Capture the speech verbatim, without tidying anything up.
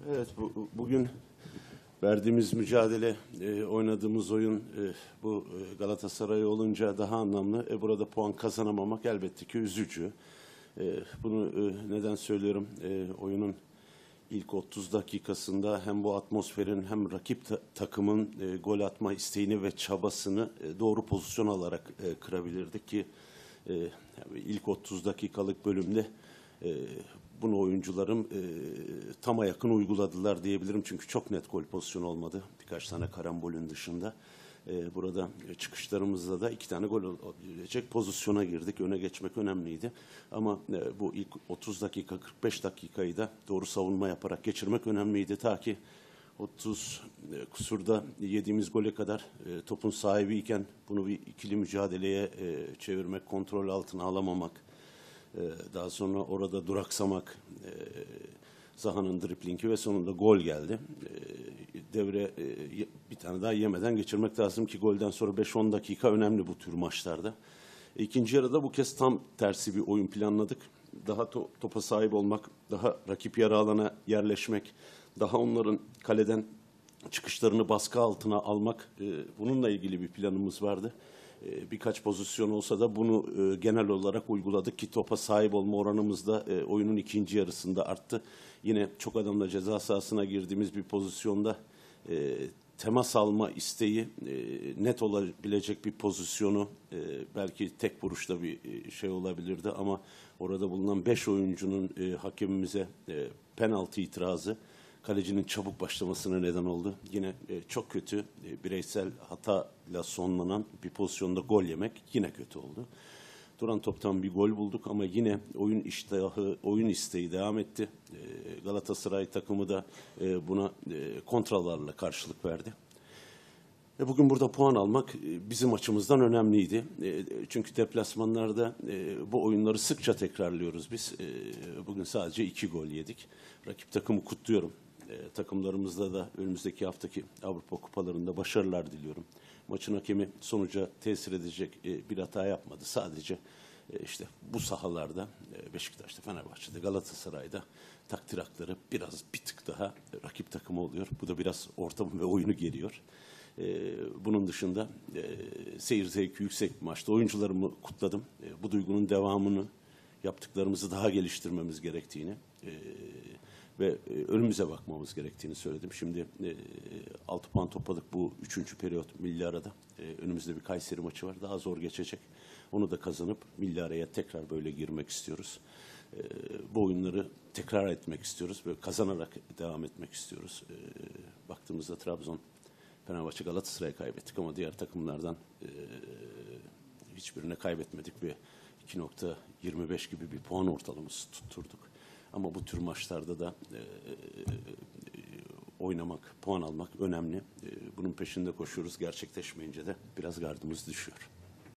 Evet, bu, bugün verdiğimiz mücadele, e, oynadığımız oyun e, bu e, Galatasaray olunca daha anlamlı. E, burada puan kazanamamak elbette ki üzücü. E, bunu e, neden söylüyorum? E, oyunun ilk otuz dakikasında hem bu atmosferin hem rakip ta takımın e, gol atma isteğini ve çabasını e, doğru pozisyon alarak e, kırabilirdik ki e, yani ilk otuz dakikalık bölümde e, bunu oyuncularım e, tama yakın uyguladılar diyebilirim. Çünkü çok net gol pozisyonu olmadı. Birkaç tane karambolün dışında. E, burada çıkışlarımızda da iki tane gol olabilecek pozisyona girdik. Öne geçmek önemliydi. Ama e, bu ilk otuz dakika, kırk beş dakikayı da doğru savunma yaparak geçirmek önemliydi. Ta ki otuz e, kusurda yediğimiz gole kadar e, topun sahibiyken bunu bir ikili mücadeleye e, çevirmek, kontrol altına alamamak, daha sonra orada duraksamak, Zaha'nın driplingi ve sonunda gol geldi. Devre bir tane daha yemeden geçirmek lazım ki golden sonra beş on dakika önemli bu tür maçlarda. İkinci yarıda bu kez tam tersi bir oyun planladık. Daha to topa sahip olmak, daha rakip yarı alana yerleşmek, daha onların kaleden çıkışlarını baskı altına almak, bununla ilgili bir planımız vardı. Birkaç pozisyon olsa da bunu e, genel olarak uyguladık ki topa sahip olma oranımız da e, oyunun ikinci yarısında arttı. Yine çok adamla ceza sahasına girdiğimiz bir pozisyonda e, temas alma isteği e, net olabilecek bir pozisyonu e, belki tek vuruşta bir e, şey olabilirdi ama orada bulunan beş oyuncunun e, hakemimize e, penaltı itirazı kalecinin çabuk başlamasına neden oldu. Yine e, çok kötü e, bireysel hatayla sonlanan bir pozisyonda gol yemek yine kötü oldu. Duran toptan bir gol bulduk ama yine oyun iştahı, oyun isteği devam etti. E, Galatasaray takımı da e, buna e, kontralarla karşılık verdi. E, bugün burada puan almak e, bizim açımızdan önemliydi. E, çünkü deplasmanlarda e, bu oyunları sıkça tekrarlıyoruz biz. E, bugün sadece iki gol yedik. Rakip takımı kutluyorum. E, takımlarımızda da önümüzdeki haftaki Avrupa kupalarında başarılar diliyorum. Maçın hakemi sonuca tesir edecek e, bir hata yapmadı. Sadece e, işte bu sahalarda e, Beşiktaş'ta, Fenerbahçe'de, Galatasaray'da takdir hakları biraz bir tık daha e, rakip takımı oluyor. Bu da biraz ortamı ve oyunu geriyor. E, bunun dışında e, seyir zevki yüksek bir maçta oyuncularımı kutladım. E, bu duygunun devamını, yaptıklarımızı daha geliştirmemiz gerektiğini e, ve e, önümüze bakmamız gerektiğini söyledim. Şimdi e, altı puan topladık bu üçüncü periyot milli arada. E, önümüzde bir Kayseri maçı var. Daha zor geçecek. Onu da kazanıp milli araya tekrar böyle girmek istiyoruz. E, bu oyunları tekrar etmek istiyoruz ve kazanarak devam etmek istiyoruz. E, baktığımızda Trabzon, Fenerbahçe, Galatasaray'ı kaybettik ama diğer takımlardan e, hiçbirine kaybetmedik ve iki nokta yirmi beş gibi bir puan ortalaması tutturduk. Ama bu tür maçlarda da e, e, oynamak, puan almak önemli. E, bunun peşinde koşuyoruz. Gerçekleşmeyince de biraz gardımız düşüyor.